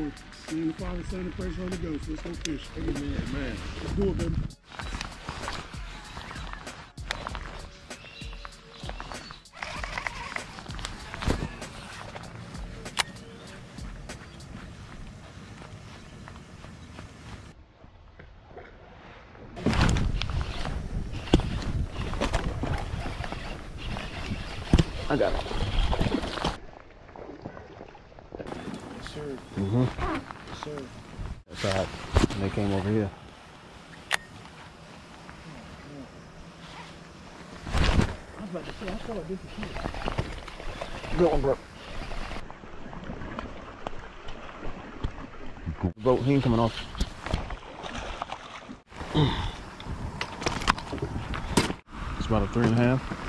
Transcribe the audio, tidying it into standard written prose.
In the Father, Son, and praise the Holy Ghost. Let's go fish. Amen, man. Let's do it, baby. I got it. Yes, sir. Mm-hmm. Yes, sir. That's all right. And they came over here. I was about to say, I felt like this is here. Good one, bro. Boat, he ain't coming off. It's about a 3.5.